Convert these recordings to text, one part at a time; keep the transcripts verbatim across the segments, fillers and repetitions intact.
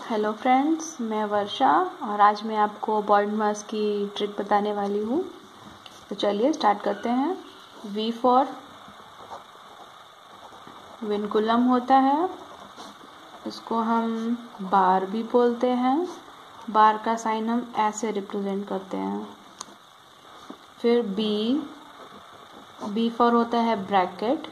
Hello friends, मैं वर्षा और आज मैं आपको बॉडमास की ट्रिक बताने वाली हूँ। तो चलिए स्टार्ट करते हैं। वी फॉर विनकुलम होता है, इसको हम बार भी बोलते हैं। बार का साइन हम ऐसे रिप्रेजेंट करते हैं। फिर बी बी फॉर होता है ब्रैकेट।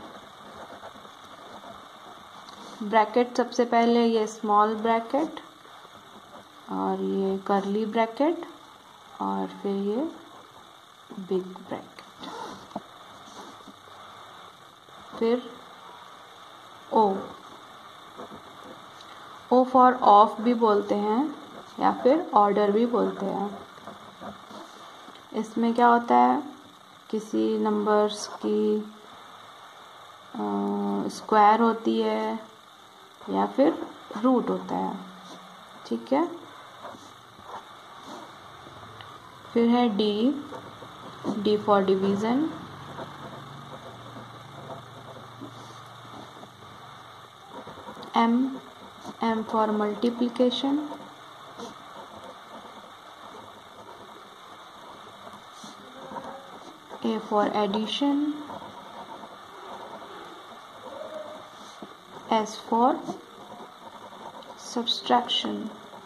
ब्रैकेट सबसे पहले ये स्मॉल ब्रैकेट और ये कर्ली ब्रैकेट और फिर ये बिग ब्रैकेट। फिर ओ ओ फॉर ऑफ भी बोलते हैं या फिर ऑर्डर भी बोलते हैं। इसमें क्या होता है, किसी नंबर्स की स्क्वायर होती है या फिर रूट होता है, ठीक है। फिर है D D for division. M M for multiplication. A for addition. S for subtraction,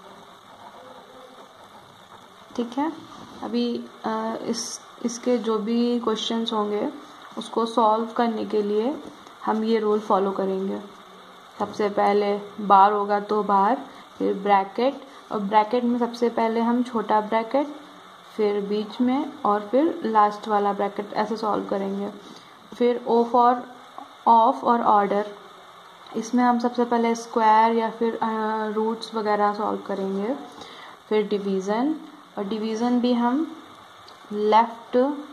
ठीक है। अभी आ, इस इसके जो भी क्वेश्चंस होंगे उसको सॉल्व करने के लिए हम ये रूल फॉलो करेंगे। सबसे पहले बार होगा तो बार, फिर ब्रैकेट, और ब्रैकेट में सबसे पहले हम छोटा ब्रैकेट, फिर बीच में और फिर लास्ट वाला ब्रैकेट, ऐसे सॉल्व करेंगे। फिर ओ फॉर ऑफ और ऑर्डर, इसमें हम सबसे पहले स्क्वायर या फिर रूट्स वगैरह सॉल्व करेंगे। फिर डिवीज़न, और डिवीज़न भी हम लेफ़्ट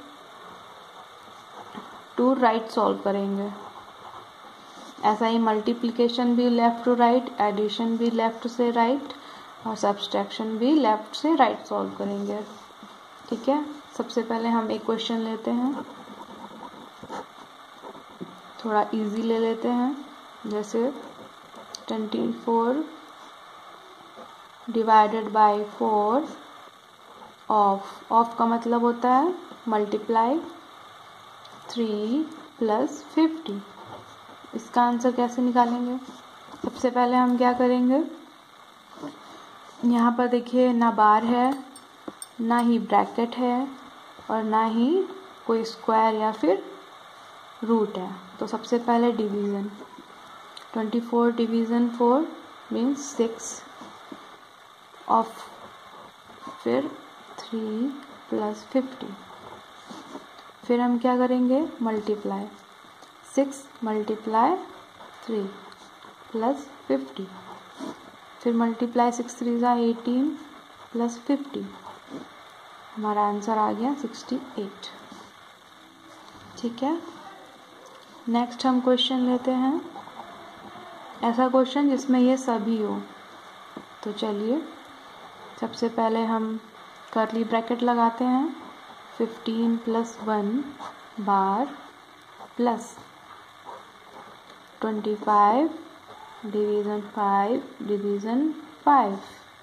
टू राइट सॉल्व करेंगे। ऐसा ही मल्टीप्लिकेशन भी लेफ़्ट टू राइट, एडिशन भी लेफ़्ट से राइट और सब्सट्रैक्शन भी लेफ़्ट से राइट सॉल्व करेंगे, ठीक है। सबसे पहले हम एक क्वेश्चन लेते हैं, थोड़ा इजी ले लेते हैं। जैसे twenty four divided by four of of का मतलब होता है मल्टीप्लाई थ्री प्लस फिफ्टी। इसका आंसर कैसे निकालेंगे? सबसे पहले हम क्या करेंगे, यहाँ पर देखिए ना बार है, ना ही ब्रैकेट है और ना ही कोई स्क्वायर या फिर रूट है। तो सबसे पहले division, twenty four division four means six of फिर थ्री प्लस फिफ्टी। फिर हम क्या करेंगे, multiply six multiply three plus fifty. फिर मल्टीप्लाई सिक्स थ्री ज़ा एटीन प्लस फिफ्टी, हमारा आंसर आ गया सिक्सटी एट, ठीक है। नेक्स्ट हम क्वेश्चन लेते हैं, ऐसा क्वेश्चन जिसमें ये सभी हो। तो चलिए सबसे पहले हम कर्ली ब्रैकेट लगाते हैं। Fifteen plus one bar plus twenty five division five division five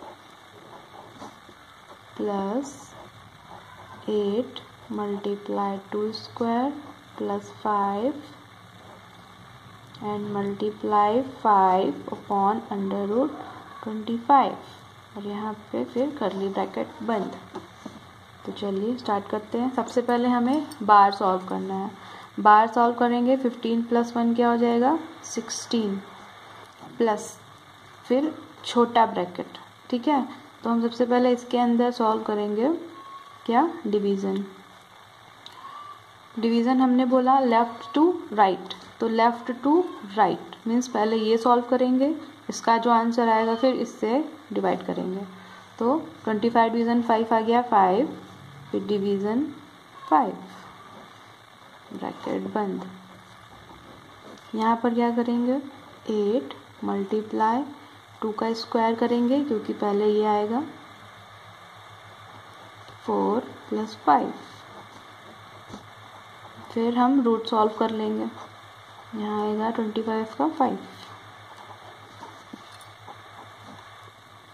plus eight multiply two square plus five and multiply five upon under root twenty five, और यहाँ पे फिर कर्ली ब्रैकेट बंद। तो चलिए स्टार्ट करते हैं। सबसे पहले हमें बार सॉल्व करना है। बार सॉल्व करेंगे, फिफ्टीन प्लस वन क्या हो जाएगा, सिक्सटीन प्लस फिर छोटा ब्रैकेट, ठीक है। तो हम सबसे पहले इसके अंदर सॉल्व करेंगे क्या, डिवीज़न। डिवीज़न हमने बोला लेफ़्ट टू राइट, तो लेफ़्ट टू राइट मीन्स पहले ये सॉल्व करेंगे, इसका जो आंसर आएगा फिर इससे डिवाइड करेंगे। तो ट्वेंटी फाइव डिवीज़न फाइव आ गया फाइव, फिर डिवीज़न फाइव ब्रैकेट बंद। यहाँ पर क्या करेंगे, एट मल्टीप्लाई टू का स्क्वायर करेंगे क्योंकि पहले ये आएगा, फोर प्लस फाइव। फिर हम रूट सॉल्व कर लेंगे, यहाँ आएगा ट्वेंटी फाइव का फाइव।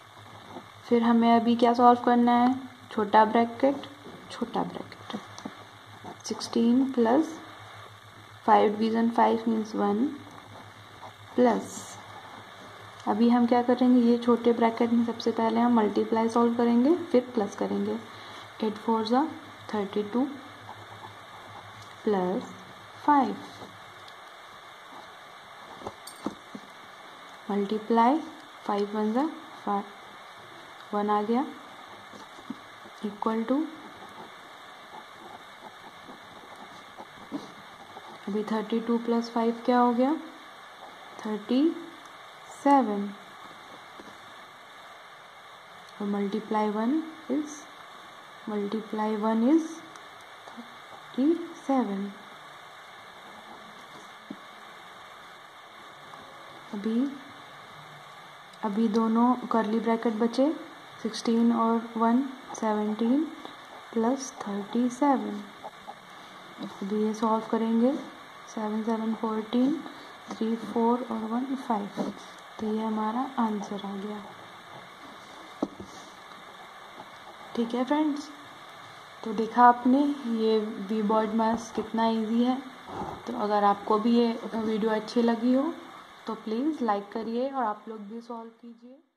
फिर हमें अभी क्या सॉल्व करना है, छोटा ब्रैकेट छोटा bracket sixteen plus five division five means one plus, अभी हम क्या करेंगे, ये छोटे ब्रैकेट में सबसे पहले हम मल्टीप्लाई सॉल्व करेंगे फिर प्लस करेंगे। एट फोर ज़ा thirty two plus five multiply five one ज़ा फाइव, वन आ गया इक्वल टू, अभी थर्टी टू प्लस फाइव क्या हो गया, थर्टी सेवन, और multiply one is multiply one is thirty seven. अभी अभी दोनों करली ब्रैकेट बचे, सिक्सटीन और one seventeen plus thirty seven, अभी ये सॉल्व करेंगे, seven seven fourteen, three four और वन फाइव, तो ये हमारा आंसर आ गया। ठीक है फ्रेंड्स, तो देखा आपने ये वी बॉडमास कितना इजी है। तो अगर आपको भी ये वीडियो अच्छी लगी हो तो प्लीज़ लाइक करिए और आप लोग भी सॉल्व कीजिए।